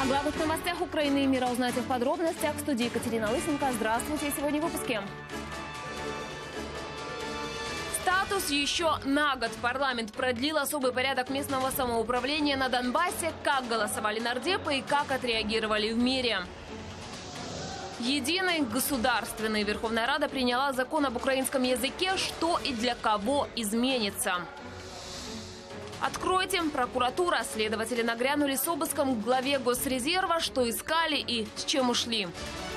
главных новостях Украины и мира узнаете в подробностях. В студии Екатерина Лысенко. Здравствуйте. Сегодня в выпуске. Статус еще на год. Парламент продлил особый порядок местного самоуправления на Донбассе. Как голосовали нардепы и как отреагировали в мире. Единый государственный. Верховная Рада приняла закон об украинском языке. Что и для кого изменится? Откройте. Прокуратура. Следователи нагрянули с обыском к главе Госрезерва. Что искали и с чем ушли.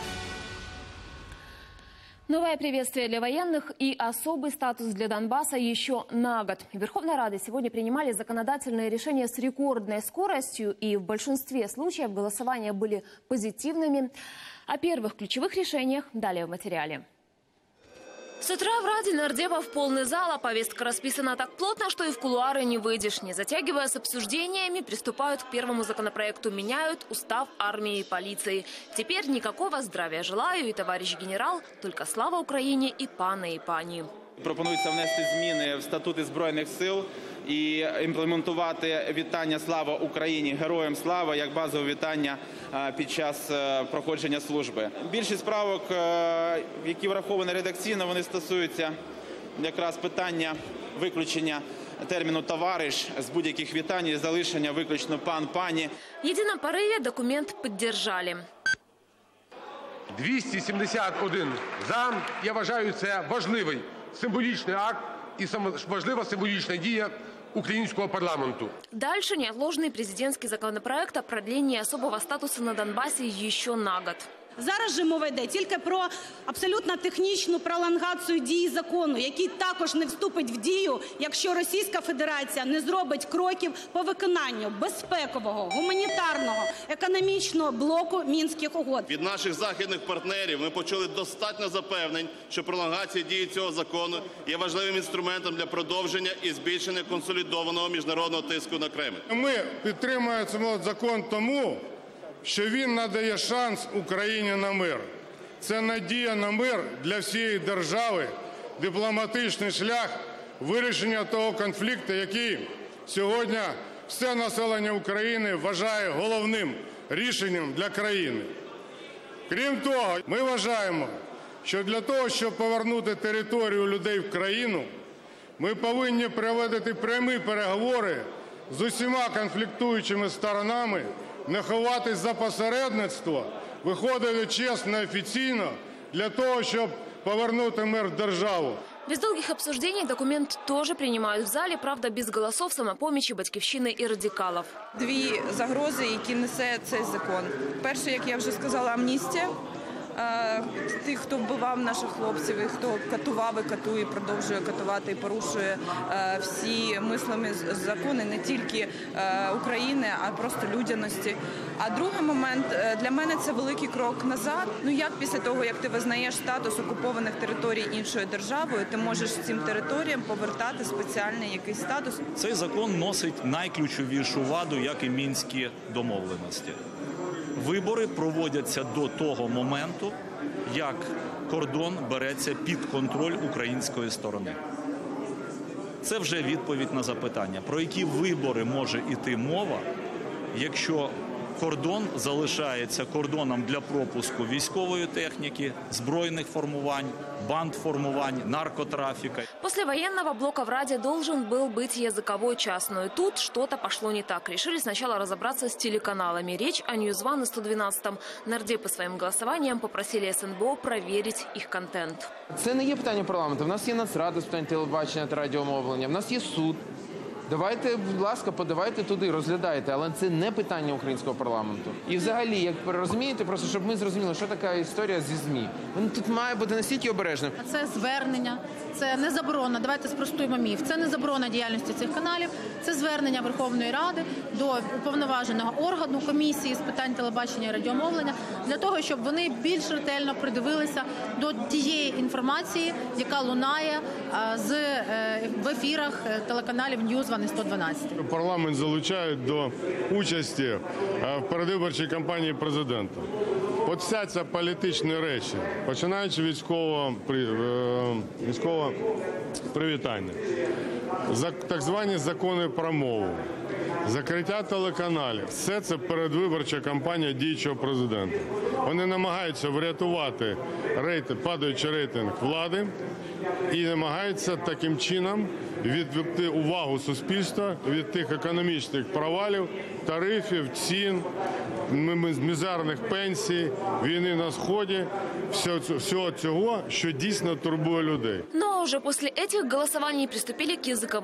Новое приветствие для военных и особый статус для Донбасса еще на год. В Верховной Раде сегодня принимали законодательные решения с рекордной скоростью, и в большинстве случаев голосования были позитивными. О первых ключевых решениях далее в материале. С утра в Раде нардепов полный зал, а повестка расписана так плотно, что и в кулуары не выйдешь. Не затягивая с обсуждениями, приступают к первому законопроекту. Меняют устав армии и полиции. Теперь никакого здравия желаю и товарищ генерал, только слава Україні і пане, і пані. Пропонується внести зміни в статути Збройних сил і імплементувати вітання «Слава Україні! Героям слава» як базове вітання під час проходження служби. Більшість правок, які враховані редакційно, вони стосуються якраз питання виключення терміну «товариш» з будь-яких вітань і залишення виключно «пан», «пані». В єдиному пориві документ підтримали. 271 за. Я вважаю, це важливий символічний акт і важлива символічна дія українського парламенту. Дальше неотложный президентский законопроект о продлении особого статуса на Донбассе еще на год. Зараз же мова йде тільки про абсолютно технічну пролонгацію дії закону, який також не вступить в дію, якщо Російська Федерація не зробить кроків по виконанню безпекового, гуманітарного, економічного блоку Мінських угод. Від наших західних партнерів ми почули достатньо запевнень, що пролонгація дії цього закону є важливим інструментом для продовження і збільшення консолідованого міжнародного тиску на Кремль. Ми підтримуємо цей закон тому, що він надає шанс Україні на мир. Це надія на мир для всієї держави, дипломатичний шлях вирішення того конфлікту, який сьогодні все населення України вважає головним рішенням для країни. Крім того, ми вважаємо, що для того, щоб повернути територію людей в країну, ми повинні проводити прямі переговори з усіма конфліктуючими сторонами, не ховатись за посередництво, виходити чесно, офіційно, для того, щоб повернути мир в державу. Без долгих обсуждений документ тоже принимают в зале, правда, без голосов «Самопомощи», «Батьківщини» и радикалов. Дві загрози, які несе цей закон. Перше, як я вже сказала, амністія. Тих, хто вбивав наших хлопців, і хто катував і катує, продовжує катувати і порушує всі мислимі закони не тільки України, а просто людяності. А другий момент, для мене це великий крок назад. Ну як після того, як ти визнаєш статус окупованих територій іншою державою, ти можеш цим територіям повертати спеціальний якийсь статус? Цей закон носить найключовішу ваду, як і мінські домовленості. Вибори проводяться до того моменту, як кордон береться під контроль української сторони. Це вже відповідь на запитання, про які вибори може йти мова, якщо кордон залишається кордоном для пропуску військової техніки, збройних формувань, бандформувань, наркотрафика. После военного блока в Раде должен был быть языковой час, но и тут что-то пошло не так. Решили сначала разобраться с телеканалами. Речь о News One и 112. Нардепы своим голосованием попросили СНБО проверить их контент. Це не є питання парламенту. В нас є Нацрада з питань телебачення та радіомовлення, в нас є суд. Давайте, будь ласка, подавайте туди, розглядайте, але це не питання українського парламенту. І взагалі, як розумієте, просто щоб ми зрозуміли, що така історія зі ЗМІ. Тут має бути настільки обережним. Це звернення, це не заборона, давайте спростуємо міф, це не заборона діяльності цих каналів, це звернення Верховної Ради до уповноваженого органу комісії з питань телебачення і радіомовлення, для того, щоб вони більш ретельно придивилися до тієї інформації, яка лунає в ефірах телеканалів News One і 112. Парламент залучають до участі в передвиборчій кампанії президента. От вся ця політичні речі, починаючи військового привітання, так звані закони про мову, закриття телеканалів – все це передвиборча кампанія діючого президента. Вони намагаються врятувати падаючий рейтинг влади і намагаються таким чином відвести увагу суспільства від тих економічних провалів, тарифів, цін, мізерних пенсій, війни на Сході, всього цього, що дійсно турбує людей. Ну а уже после этих голосований приступили к языковым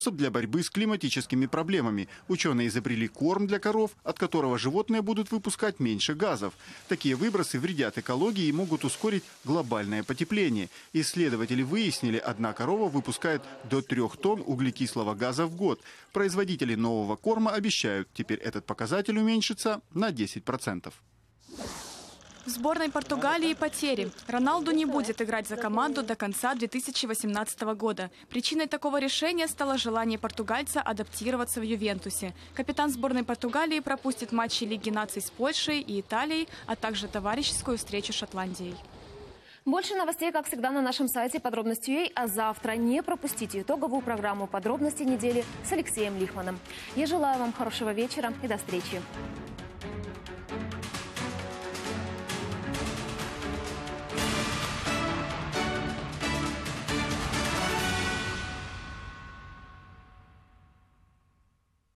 способ для борьбы с климатическими проблемами. Ученые изобрели корм для коров, от которого животные будут выпускать меньше газов. Такие выбросы вредят экологии и могут ускорить глобальное потепление. Исследователи выяснили, одна корова выпускает до 3 тонн углекислого газа в год. Производители нового корма обещают, теперь этот показатель уменьшится на 10%. В сборной Португалии потери. Роналду не будет играть за команду до конца 2018 года. Причиной такого решения стало желание португальца адаптироваться в Ювентусе. Капитан сборной Португалии пропустит матчи Лиги наций с Польшей и Италией, а также товарищескую встречу с Шотландией. Больше новостей, как всегда, на нашем сайте Подробности.ua. А завтра не пропустите итоговую программу «Подробности недели» с Алексеем Лихманом. Я желаю вам хорошего вечера и до встречи.